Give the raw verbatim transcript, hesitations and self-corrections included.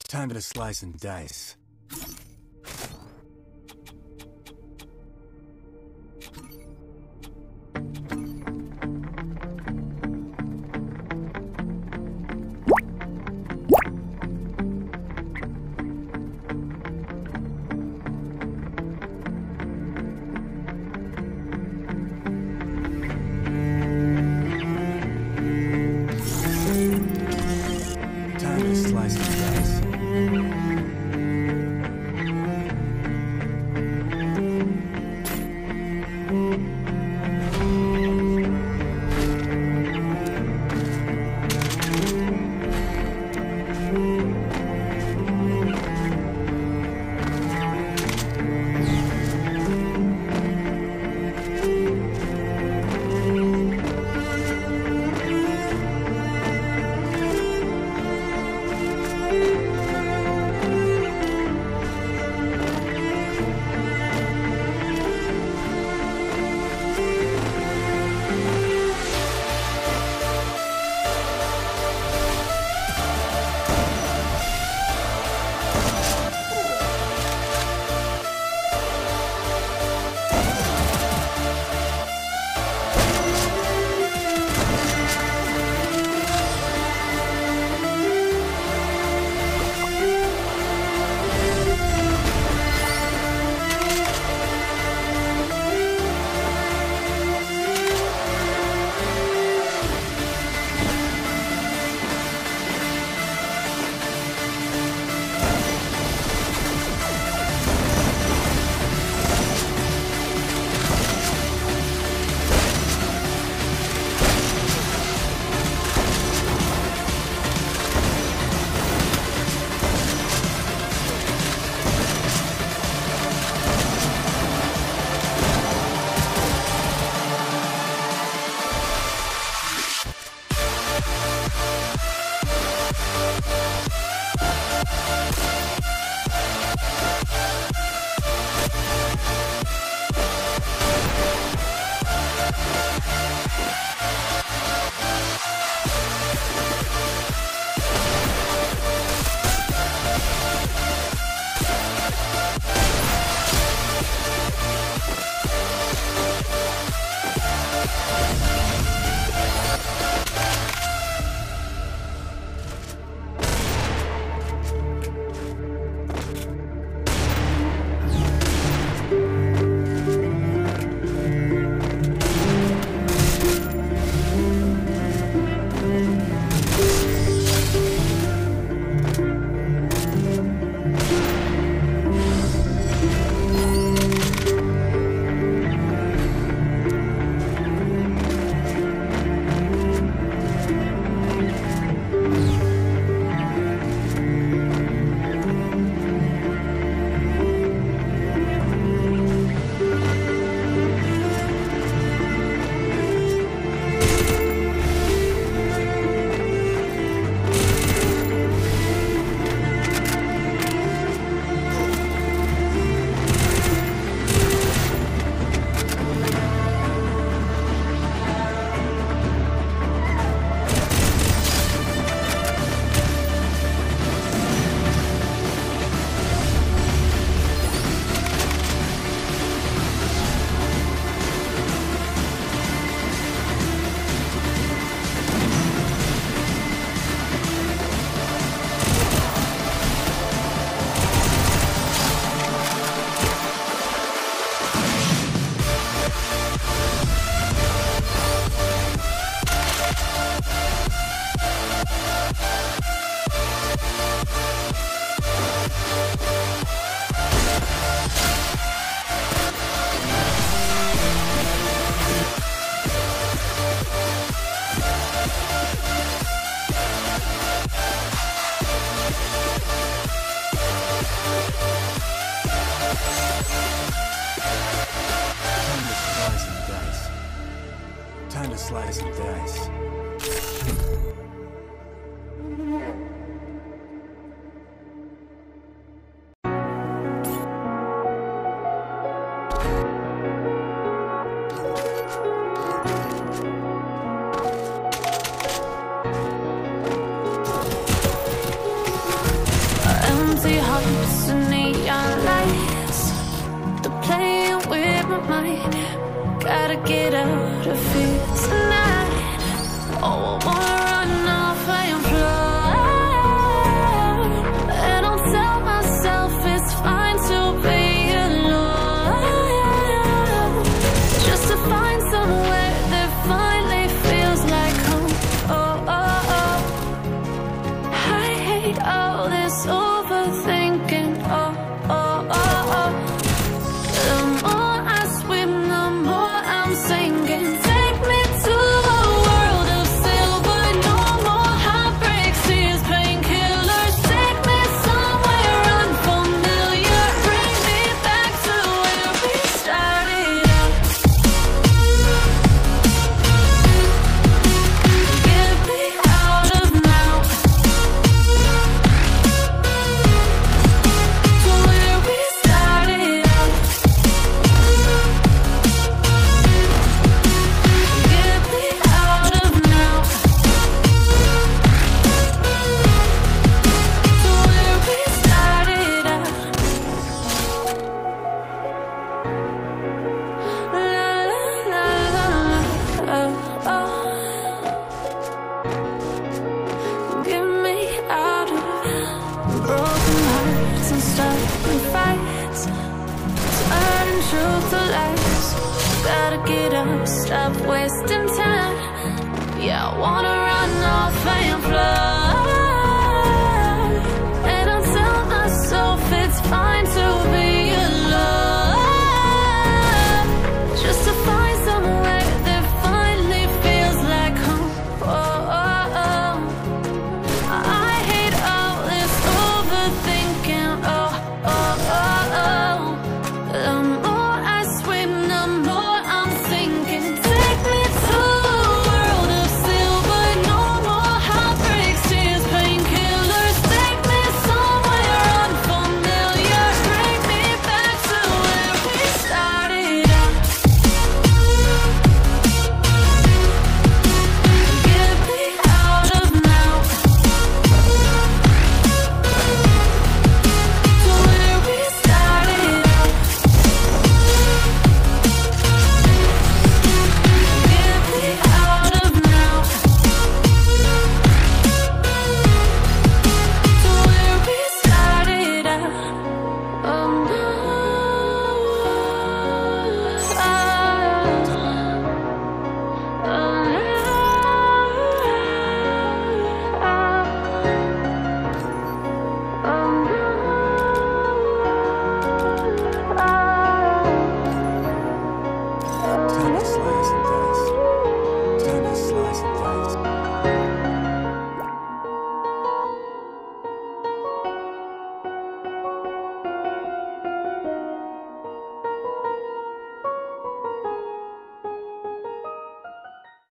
Time to slice and dice. Time to slice and dice. Time to slice and dice. empty hearts and neon lights. They're playing with my mind. Gotta get out of here tonight. Oh, I wanna run off and fly. And I'll tell myself it's fine to be alone, just to find somewhere that finally feels like home. Oh, oh, oh. I hate all this overthinking. Oh, oh, oh, oh. The more I swim, the more I'm sinking. Take me to a world of silver. No more heartbreaks, tears, painkillers. Take me somewhere unfamiliar. Bring me back to where we started out. Get me out of now, to where we started out. Get me out of now, to where we started out. La la la la la, oh, oh. Get me out of broken hearts and starting fights, turning truth to lies. Gotta get up, stop wasting time. Yeah, I wanna run off and fly.